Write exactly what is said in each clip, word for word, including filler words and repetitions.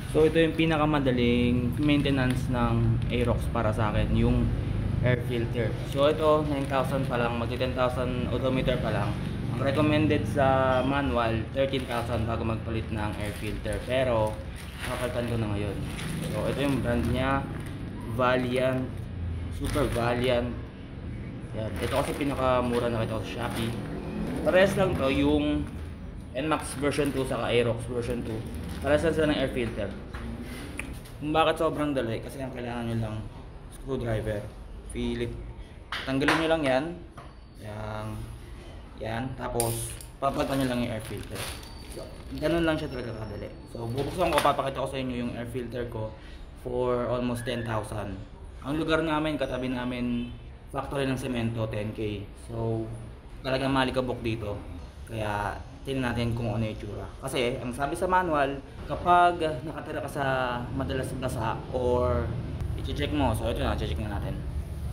So ito yung pinakamadaling maintenance ng Aerox para sa akin, yung air filter. So ito nine thousand pa lang, magti ten thousand odometer pa lang. Ang recommended sa manual thirteen thousand bago magpalit ng air filter. Pero kapalitan ko na ngayon. So ito yung brand niya, Valiant, Super Valiant. Yan. Ito kasi pinakamura na kita sa Shopee. Parehas lang to, yung N MAX version two saka Aerox version two. Parehas lang sila ng air filter. Kung bakit sobrang dali, kasi ang kailangan nyo lang screwdriver, Philip. Tanggalin nyo lang yan. Yan. Yan. Tapos papalitan nyo lang yung air filter. So, ganun lang siya talaga kadali. So bubuksan ko, papakita ko sa inyo yung air filter ko for almost ten thousand. Ang lugar namin, katabi namin factory ng semento, ten K. So talagang malikabok dito. Kaya tingnan natin kung ano yung itsura. Kasi ang sabi sa manual, kapag nakatira ka sa madalas basa or i-check mo, so ito na, i-check na natin.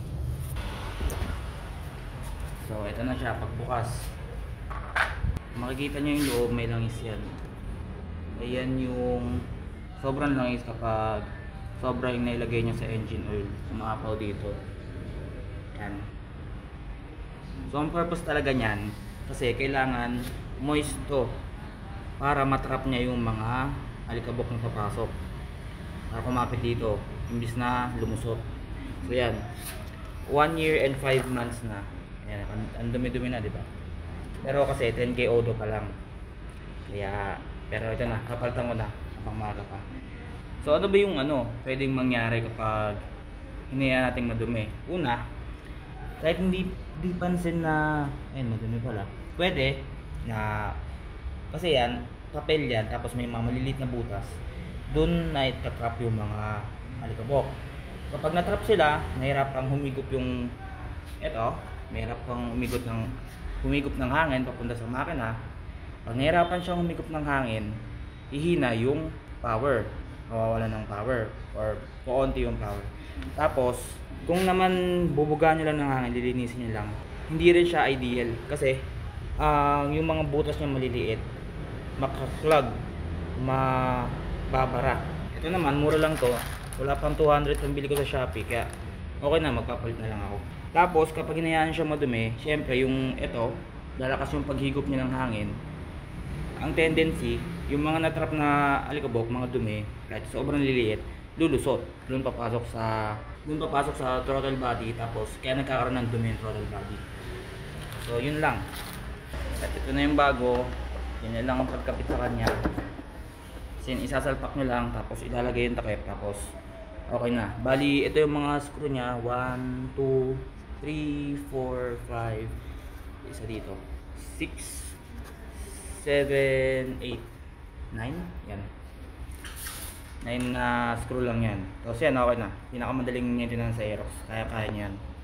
So ito na siya, pagbukas makikita nyo yung loob, may langis yan. Ayan yung sobrang langis kapag sobra yung nailagay nyo sa engine oil, umaapaw dito. Yan. So ang purpose talaga nyan, kasi kailangan moist to para matrap niya yung mga alikabok na papasok para kumapit dito imbis na lumusot. So yan, one year and five months na. Ayan, ang dumi-dumi na, diba? Pero kasi ten K odo pa lang, kaya pero ito na, kapalitan ko na pang maga pa. So ano ba yung ano pwedeng mangyari kapag hinayaan nating madumi? Una, kahit hindi di pansin na ayun, madumi pala, pwede na, kasi yan papel yan, tapos may mga maliliit na butas doon na itatrap yung mga alikabok. Kapag natrap sila, nahirap kang humigop yung eto, mahirap kang humigot ng humigop ng hangin papunta sa makina. Pag nahirapan siyang humigop ng hangin, ihina yung power, mawawalan ng power or kuonti yung power. Tapos kung naman bubugaan nyo lang ng hangin, lilinisin nyo lang, hindi rin siya ideal kasi Uh, yung mga butas niya maliliit, makaklag, mababara. Ito naman, mura lang to, wala pang two hundred ang bili ko sa Shopee, kaya okay na, magpapalit na lang ako. Tapos kapag hinayaan siya madumi, syempre yung ito, lalakas yung paghigop niya ng hangin. Ang tendency, yung mga natrap na alikabok, mga dumi, kahit sobrang liliit, lulusot, doon papasok sa doon papasok sa throttle body, tapos kaya nagkakaroon ng dumi yung throttle body. So yun lang. At ito na yung bago, yun lang ang pagkapit sa kanya. Sin isasalpak nyo lang, tapos ilalagay yung takip, tapos okay na. Bali, ito yung mga screw nya, one, two, three, four, five, isa dito, six, seven, eight, nine, yan. nine na uh, screw lang yan. Tapos yan, okay na. Pinakamadaling maintenance sa Aerox, kaya kaya nyo yan.